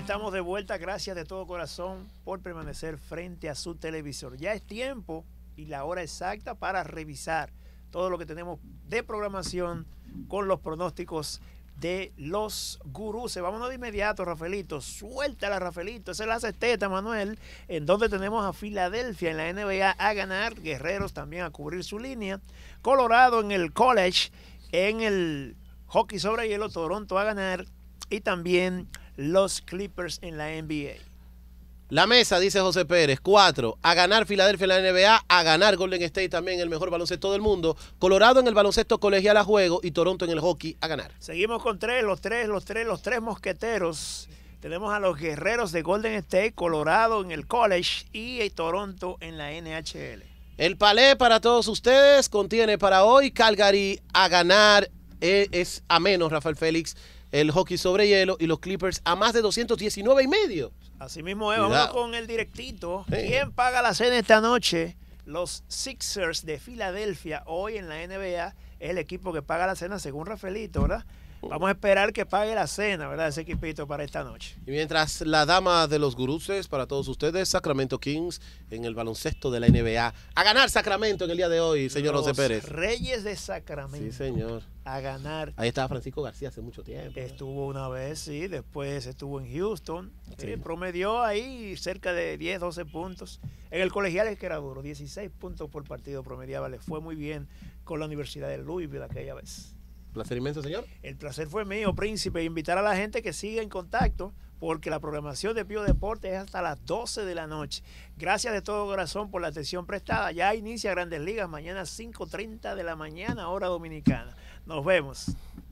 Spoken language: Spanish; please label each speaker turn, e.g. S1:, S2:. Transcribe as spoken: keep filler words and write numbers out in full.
S1: estamos de vuelta. Gracias de todo corazón por permanecer frente a su televisor. Ya es tiempo y la hora exacta para revisar todo lo que tenemos de programación con los pronósticos de los gurús. Vámonos de inmediato, Rafaelito. Suéltala, Rafaelito. Esa es la sexteta, Manuel, en donde tenemos a Filadelfia en la N B A a ganar, Guerreros también a cubrir su línea, Colorado en el college, en el hockey sobre hielo, Toronto a ganar, y también los Clippers en la N B A.
S2: La mesa, dice José Pérez, cuatro, a ganar Filadelfia en la N B A, a ganar Golden State también, el mejor baloncesto del mundo, Colorado en el baloncesto colegial a juego y Toronto en el hockey a ganar.
S1: Seguimos con tres, los tres, los tres, los tres mosqueteros. Tenemos a los Guerreros de Golden State, Colorado en el college y Toronto en la N H L.
S2: El palé para todos ustedes contiene para hoy Calgary a ganar, eh, es a menos Rafael Félix, el hockey sobre hielo, y los Clippers a más de doscientos diecinueve y medio.
S1: Así mismo es, vamos con el directito.
S2: Sí.
S1: ¿Quién paga la cena esta noche? Los Sixers de Filadelfia, hoy en la N B A, es el equipo que paga la cena según Rafaelito, ¿verdad? Vamos a esperar que pague la cena, ¿verdad? Ese equipito para esta noche.
S2: Y mientras la dama de los guruses para todos ustedes, Sacramento Kings en el baloncesto de la N B A. A ganar Sacramento en el día de hoy, señor
S1: Los
S2: José Pérez.
S1: Reyes de Sacramento.
S2: Sí, señor.
S1: A ganar.
S2: Ahí estaba Francisco García hace mucho tiempo.
S1: Estuvo una vez, sí, después estuvo en Houston. Sí.
S2: Sí.
S1: Promedió ahí cerca de diez, doce puntos. En el colegial es que era duro, dieciséis puntos por partido promediaba. Le fue muy bien con la Universidad de Louisville aquella vez.
S2: Placer inmenso, señor.
S1: El placer fue mío, Príncipe, invitar a la gente que siga en contacto, porque la programación de Pío Deportes es hasta las doce de la noche. Gracias de todo corazón por la atención prestada. Ya inicia Grandes Ligas mañana cinco treinta de la mañana, hora dominicana. Nos vemos.